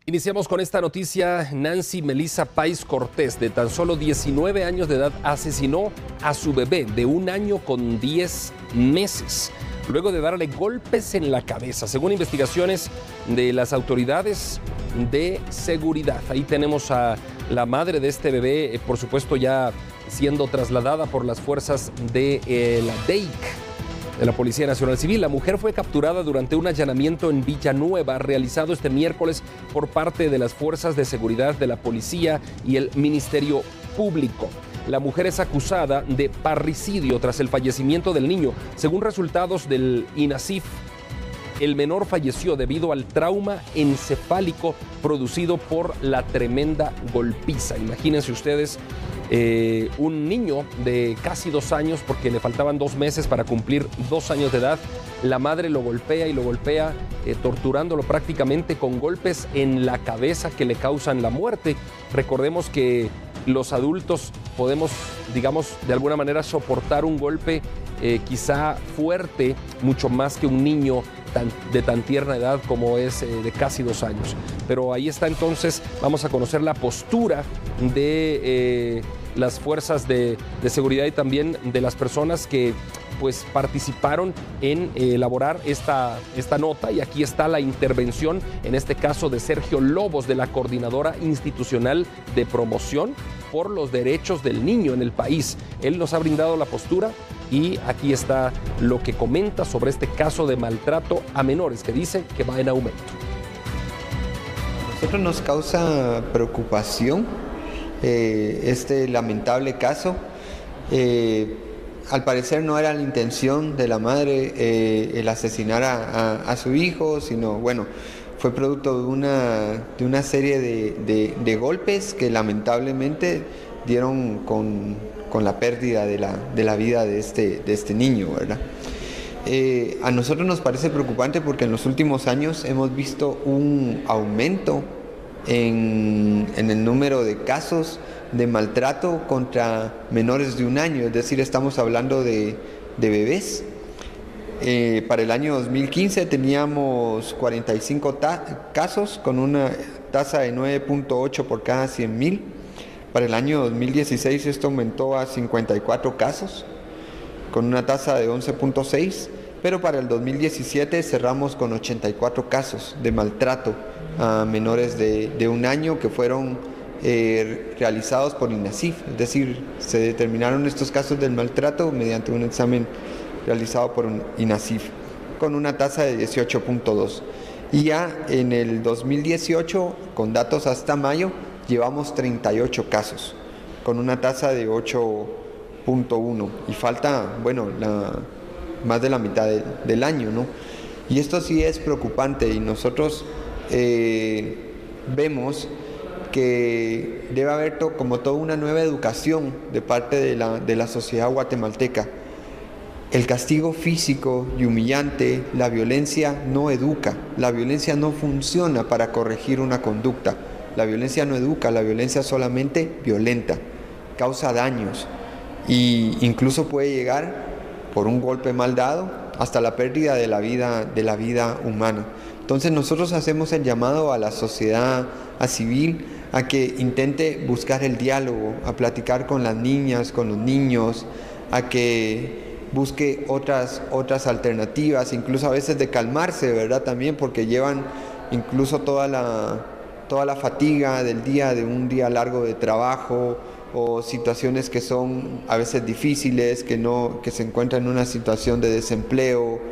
Iniciamos con esta noticia. Nancy Melissa Páez Cortés, de tan solo 19 años de edad, asesinó a su bebé de 1 año con 10 meses, luego de darle golpes en la cabeza, según investigaciones de las autoridades de seguridad. Ahí tenemos a la madre de este bebé, por supuesto ya siendo trasladada por las fuerzas de la DEIC, de la Policía Nacional Civil. La mujer fue capturada durante un allanamiento en Villanueva, realizado este miércoles por parte de las fuerzas de seguridad de la policía y el Ministerio Público. La mujer es acusada de parricidio tras el fallecimiento del niño. Según resultados del INASIF, el menor falleció debido al trauma encefálico producido por la tremenda golpiza. Imagínense ustedes, un niño de casi 2 años, porque le faltaban 2 meses para cumplir 2 años de edad. La madre lo golpea y lo golpea, torturándolo prácticamente con golpes en la cabeza que le causan la muerte. Recordemos que los adultos podemos, digamos, de alguna manera soportar un golpe quizá fuerte, mucho más que un niño de tan tierna edad como es de casi 2 años. Pero ahí está entonces, vamos a conocer la postura de las fuerzas de seguridad y también de las personas que pues participaron en elaborar esta nota, y aquí está la intervención, en este caso de Sergio Lobos, de la Coordinadora Institucional de Promoción por los Derechos del Niño en el país. Él nos ha brindado la postura y aquí está lo que comenta sobre este caso de maltrato a menores, que dice que va en aumento. A nosotros nos causa preocupación este lamentable caso. Al parecer no era la intención de la madre el asesinar a su hijo, sino, bueno, fue producto de una serie de golpes que lamentablemente dieron con la pérdida de la vida de este niño, ¿verdad? A nosotros nos parece preocupante porque en los últimos años hemos visto un aumento en el número de casos de maltrato contra menores de 1 año, es decir, estamos hablando de bebés. Para el año 2015 teníamos 45 casos con una tasa de 9.8 por cada 100,000. Para el año 2016 esto aumentó a 54 casos con una tasa de 11.6, pero para el 2017 cerramos con 84 casos de maltrato a menores de 1 año que fueron realizados por INASIF, es decir, se determinaron estos casos del maltrato mediante un examen realizado por INASIF con una tasa de 18.2. Y ya en el 2018, con datos hasta mayo, llevamos 38 casos con una tasa de 8.1 y falta, bueno, más de la mitad del año, ¿no? Y esto sí es preocupante, y nosotros vemos que debe haber como toda una nueva educación de parte de la sociedad guatemalteca. El castigo físico y humillante, la violencia no educa, la violencia no funciona para corregir una conducta, la violencia no educa, la violencia solamente violenta, causa daños e incluso puede llegar, por un golpe mal dado, hasta la pérdida de la vida humana. Entonces nosotros hacemos el llamado a la sociedad civil a que intente buscar el diálogo, a platicar con las niñas, con los niños, a que busque otras alternativas, incluso a veces de calmarse, ¿verdad? También porque llevan incluso toda la fatiga del día, de un día largo de trabajo, o situaciones que son a veces difíciles, que se encuentran en una situación de desempleo,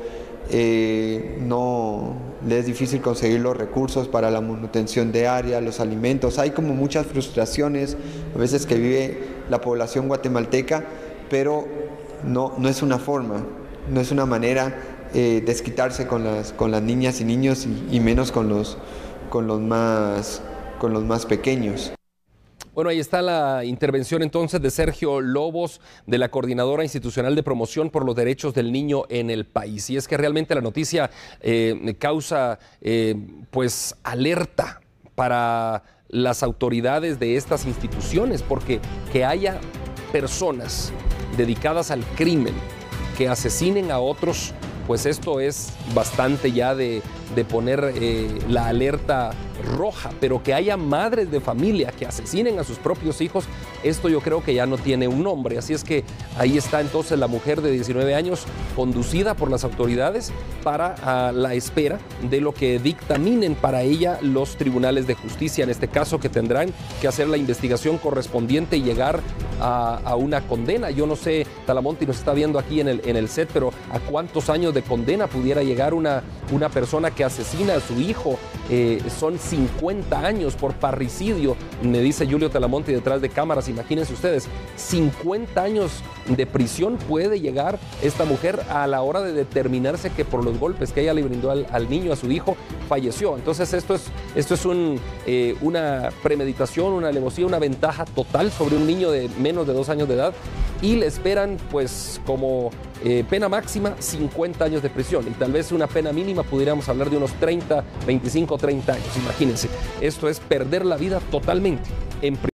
no les es difícil conseguir los recursos para la manutención diaria, los alimentos. Hay como muchas frustraciones a veces que vive la población guatemalteca, pero no es una forma, no es una manera desquitarse con las niñas y niños, y menos con los más pequeños. Bueno, ahí está la intervención entonces de Sergio Lobos, de la Coordinadora Institucional de Promoción por los Derechos del Niño en el país. Y es que realmente la noticia causa pues alerta para las autoridades de estas instituciones, porque que haya personas dedicadas al crimen que asesinen a otros, pues esto es bastante ya de poner la alerta roja, pero que haya madres de familia que asesinen a sus propios hijos, esto yo creo que ya no tiene un nombre. Así es que ahí está entonces la mujer de 19 años conducida por las autoridades para la espera de lo que dictaminen para ella los tribunales de justicia, en este caso, que tendrán que hacer la investigación correspondiente y llegar a una condena. Yo no sé, Talamonte nos está viendo aquí en el set, pero ¿a cuántos años de condena pudiera llegar una persona que asesina a su hijo? Son 50 años por parricidio, me dice Julio Talamonte detrás de cámaras. Imagínense ustedes, 50 años de prisión puede llegar esta mujer a la hora de determinarse que por los golpes que ella le brindó al niño, a su hijo, falleció. Entonces esto es una premeditación, una alevosía, una ventaja total sobre un niño de menos de 2 años de edad, y le esperan pues como pena máxima 50 años de prisión, y tal vez una pena mínima pudiéramos hablar de unos 30, 25, 30 años. Imagínense, esto es perder la vida totalmente en prisión.